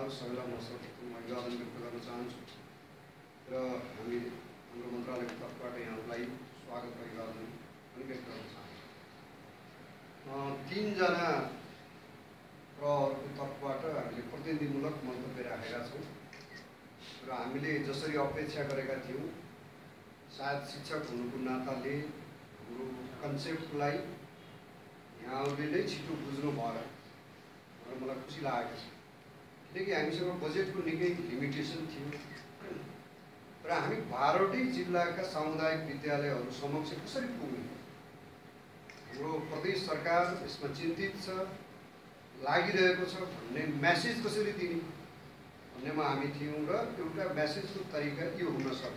यहाँहरू सबैलाई म सर्वप्रथम अभिवादन व्यक्त गर्न चाहन्छु र हाम्रो मन्त्रालयको तर्फबाट यहाँहरूलाई स्वागत र अभिवादन पनि व्यक्त गर्न चाहन्छु। 3 जना प्रहरको तर्फबाट हामीले प्रतिनिधिमूलक मन्तव्य राखेका छौँ र हामीले जसरी अपेक्षा गरेका थियौँ सायद शिक्षक हुनुको नाताले हाम्रो कन्सेप्टलाई यहाँहरूले नै छिटो बुझ्नु भयो र मलाई खुसी लागेको छ किनकि हामीसँग बजेटको निकै लिमिटेसन थियो र हामी 12वटै जिल्लाका सामुदायिक विद्यालयहरू समक्ष कसरी पुग्ने, हाम्रो प्रदेश सरकार यसमा चिन्तित छ, लागिरहेको छ भन्ने मेसेज कसरी दिने भन्नेमा हामी थियौँ र एउटा मेसेजको तरिका यो हुन सक्छ।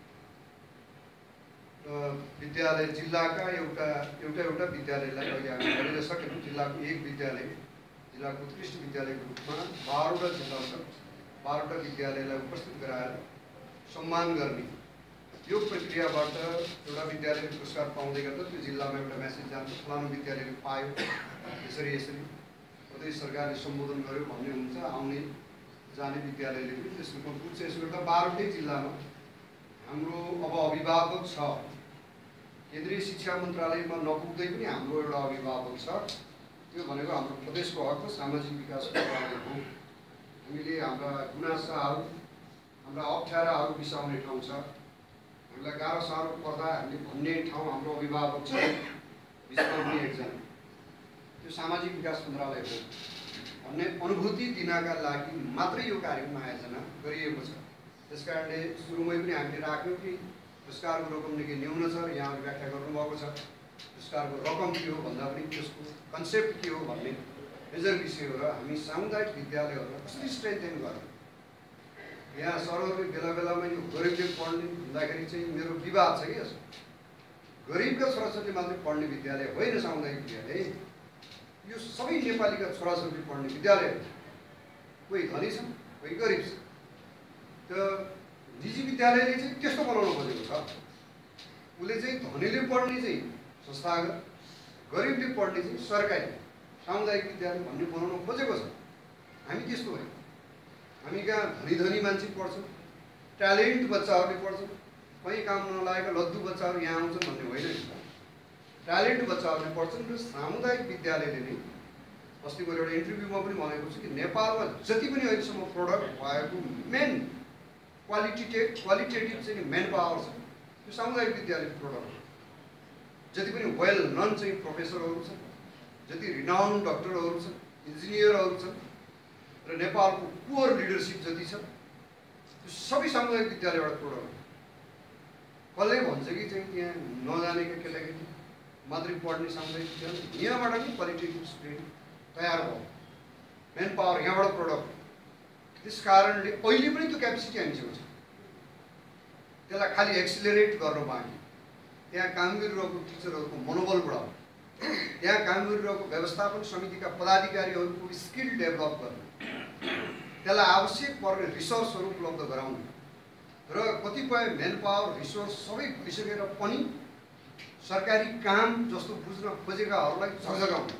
विद्यालय जिल्लाका एउटा विद्यालयलाई अहिले हामी गरेर सकेनौँ, जिल्लाको एक विद्यालय जिल्लाको उत्कृष्ट विद्यालयको रूपमा 12वटा जिल्लाका 12वटा विद्यालयलाई उपस्थित गराएर सम्मान गर्ने यो प्रक्रियाबाट एउटा विद्यालयले पुरस्कार पाउँदै गर्दा त्यो जिल्लामा एउटा मेसेज जान्छ, फलानु विद्यालयले पायो, यसरी प्रदेश सरकारले सम्बोधन गर्यो भन्ने हुन्छ। आउने जाने विद्यालयले पनि त्यस रूपमा पुग्छ। यसो गर्दा 12वटै जिल्लामा हाम्रो अब अभिभावक छ, केन्द्रीय शिक्षा मन्त्रालयमा नपुग्दै पनि हाम्रो एउटा अभिभावक छ, त्यो भनेको हाम्रो प्रदेशको हक सामाजिक विकास मन्त्रालय हो। हामीले हाम्रा गुनासाहरू हाम्रा अप्ठ्याराहरू बिसाउने ठाउँ छ, हामीलाई गाह्रो साह्रो पर्दा हामीले भन्ने ठाउँ हाम्रो अभिभावक छ, विश्वमा पनि एकजना, त्यो सामाजिक विकास मन्त्रालय हो भन्ने अनुभूति दिनका लागि मात्रै यो कार्यक्रम आयोजना गरिएको छ। त्यसकारणले सुरुमै पनि हामीले राख्यौँ कि पुरस्कारको रकम निकै न्यून छ र यहाँले व्याख्या गर्नुभएको छ पुरस्कारको रकम के हो भन्दा पनि त्यसको कन्सेप्ट के हो भन्ने मेजर विषय हो र हामी सामुदायिक विद्यालयहरूलाई कसरी स्ट्रेन्थेन गर्ने। यहाँ सरहरूले बेला बेलामा यो गरिबले पढ्ने भन्दाखेरि चाहिँ मेरो विवाद छ कि यसो, गरिबका छोराछोरीले मात्रै पढ्ने विद्यालय होइन सामुदायिक विद्यालय, यो सबै नेपालीका छोराछोरीले पढ्ने विद्यालय हो। कोही धनी छ कोही गरिब छ। त्यो निजी विद्यालयले चाहिँ त्यस्तो बनाउन खोजेको छ, उसले चाहिँ धनीले पढ्ने चाहिँ संस्थागत, गरिबले पढ्ने चाहिँ सरकारी सामुदायिक विद्यालय भन्ने बनाउन खोजेको छ। हामी त्यस्तो होइन, हामी कहाँ धनी मान्छे पढ्छौँ, ट्यालेन्ट बच्चाहरूले पढ्छौँ, कहीँ काम नलागेका लद्दु बच्चाहरू यहाँ आउँछन् भन्ने होइन, ट्यालेन्ट बच्चाहरूले पढ्छन्। र सामुदायिक विद्यालयले नै अस्तिको एउटा इन्टरभ्यूमा पनि भनेको छु कि नेपालमा जति पनि अहिलेसम्म प्रोडक्ट भएको मेन क्वालिटेटिभ चाहिँ मेन पावर छ त्यो सामुदायिक विद्यालयको प्रोडक्ट हो। जति पनि वेल नन चाहिँ प्रोफेसरहरू छन्, जति रिनाउन्ड डक्टरहरू छन्, इन्जिनियरहरू छन् र नेपालको पुवर लिडरसिप जति छ त्यो सबै सामुदायिक विद्यालयबाट प्रोडक्ट हो। कसले भन्छ कि चाहिँ त्यहाँ नजानेका केटाकेटी मात्रै पढ्ने सामुदायिक विद्यालय, यहाँबाट पनि क्वालिटेटिभ स्टुडेन्ट तयार भयो, मेन पावर यहाँबाट प्रोडक्ट। त्यस कारणले अहिले पनि त्यो क्यापेसिटी हामीसँग छ, त्यसलाई खालि एक्सिलरेट गर्न बाँकी। त्यहाँ काम गरिरहेको टिचरहरूको मनोबल बढाउनु, त्यहाँ काम गरिरहेको व्यवस्थापन समितिका पदाधिकारीहरूको स्किल डेभलप गर्नु, त्यसलाई आवश्यक पर्ने रिसोर्सहरू उपलब्ध गराउनु र कतिपय मेन पावर रिसोर्स सबै भइसकेर पनि सरकारी काम जस्तो बुझ्न खोजेकाहरूलाई झगझगाउनु।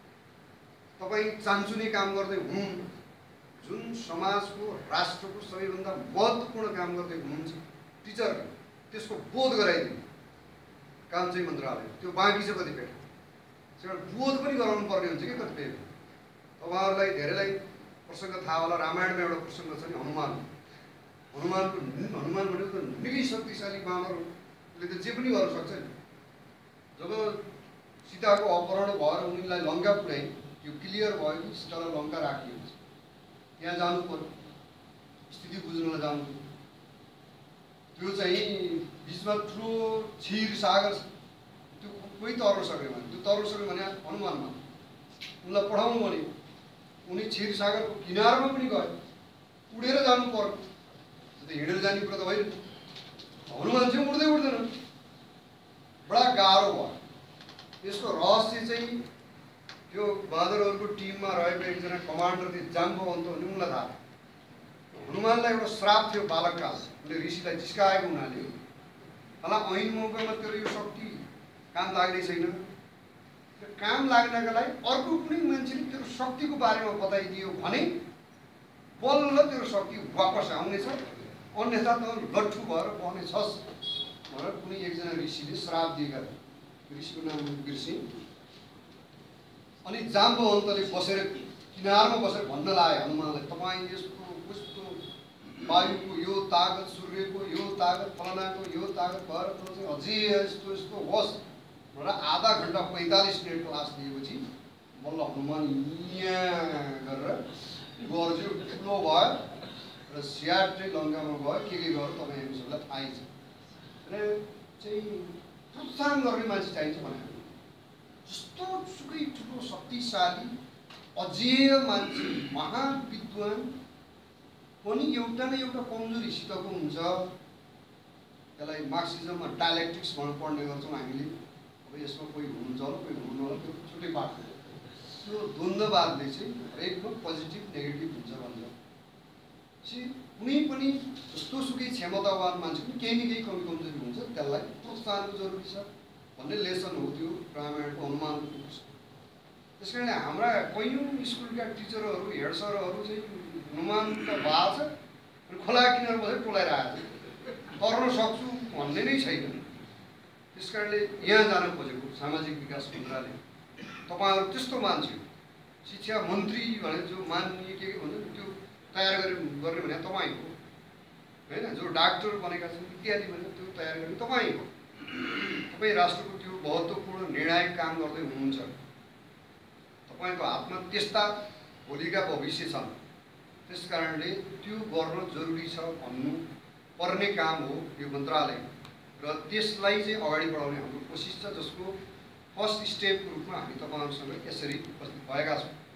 तपाईँ चान्चुने काम गर्दै हुनुहुन्न, जुन समाजको राष्ट्रको सबैभन्दा महत्त्वपूर्ण काम गर्दै हुनुहुन्छ टिचरले, त्यसको बोध गराइदिनु काम चाहिँ मन्त्रालय, त्यो बाँकी छ कतिपय बोध पनि गराउनु पर्ने हुन्छ कि कतिपय। तपाईँहरूलाई धेरैलाई प्रसङ्ग थाहा होला, रामायणमा एउटा प्रसङ्ग छ नि हनुमान भनेको त निकै शक्तिशाली बानरले त जे पनि गर्न सक्छ नि। जब सीताको अपहरण भएर उनीलाई लङ्का पुर्याइ, यो क्लियर भयो कि सीतालाई लङ्का राखिएको छ, त्यहाँ जानु पर्यो, स्थिति बुझ्नलाई जानु पर्यो। त्यो चाहिँ बिचमा ठुलो क्षीर सागर छ, त्यो कोही तर्न सक्यो भने, त्यो तर्न सक्यो भने हनुमानमा उनलाई पठाउनु भने उनी क्षीर सागरको किनारमा पनि गए, उडेर जानु पर्यो, त्यो त हिँडेर जाने कुरा त होइन। हनुमान चाहिँ उड्दै उड्दैन, बडा गाह्रो भयो। यसको रहस्य चाहिँ त्यो बाँदरहरूको टिममा रहेको एकजना कमान्डर थियो जाम्बवन्त भन्ने, उनलाई थाहा। हनुमानलाई एउटा श्राप थियो बालककाल, उसले ऋषिलाई जिस्काएको हुनाले होला ऐन मौकामा तेरो यो शक्ति काम लाग्ने छैन, काम लाग्नका लागि अर्को कुनै मान्छेले तेरो शक्तिको बारेमा बताइदियो भने बल्ल त्यो शक्ति वापस आउनेछ, अन्यथा त लट्ठु भएर बनेछस् भनेर कुनै एकजना ऋषिले श्राप दिएका थिए। ऋषिको नाम बिर्सिँ। अनि जाम्बवन्तले बसेर किनारमा बसेर भन्न लागे हनुमानलाई, तपाईँ यस्तो उस्तो वायुको यो तागत, सूर्यको यो तागत, फलानाको यो तागत भएर चाहिँ अझै यस्तो यस्तो होस् भनेर आधा घन्टा 45 मिनट क्लास दिएपछि बल्ल हनुमान यहाँ गरेर गर्जु ठुलो भयो र स्याट्रै लङ्कामा गयो। के गर्यो तपाईँ सबैलाई थाहै छ। र चाहिँ प्रोत्साहन गर्ने मान्छे चाहिन्छ भने जस्तो सुकै ठुलो शक्तिशाली अजेय मान्छे महान विद्वान पनि एउटा न एउटा कमजोरीसितको हुन्छ। त्यसलाई मार्क्सिजममा डायलेक्टिक्स भनेर पढ्ने गर्छौँ हामीले। अब यसमा कोही हुनुहुन्छ होला कोही हुनुहुन्न होला, त्यो छुट्टै पाठ हो। त्यो द्वन्द्ववादले चाहिँ हरेकमा पोजिटिभ नेगेटिभ हुन्छ भन्छ। कुनै पनि जस्तोसुकै क्षमतावान मान्छे पनि केही न केही कमी कमजोरी हुन्छ, त्यसलाई प्रोत्साहनको जरुरी छ भन्ने लेसन हो त्यो रामायणको हनुमानको। त्यस कारणले हाम्रा कैयौँ स्कुलका टिचरहरू हेड सरहरू चाहिँ हनुमान त भएको छ अनि खोला किनारमा बसेर टोलाइरहेको छ, तर्न सक्छु भन्ने नै छैन। त्यस कारणले यहाँ जान खोजेको सामाजिक विकास मन्त्रालय तपाईँहरू त्यस्तो मान्छे शिक्षा मन्त्री भने जो मान्ने के भन्छ त्यो तयार गर्ने भने तपाईँ हो होइन। जो डाक्टर बनेका छन् इत्यादि भने त्यो तयार गर्ने तपाईँ हो। तपाईँ राष्ट्रको त्यो महत्त्वपूर्ण निर्णायक काम गर्दै हुनुहुन्छ। तपाईँको हातमा त्यस्ता भोलिका भविष्य छन्। त्यस कारणले त्यो गर्न जरुरी छ भन्नु पर्ने काम हो यो मन्त्रालय र त्यसलाई चाहिँ अगाडि बढाउने हाम्रो कोसिस छ, जसको फर्स्ट स्टेपको रूपमा हामी तपाईँहरूसँग यसरी उपस्थित भएका छौँ।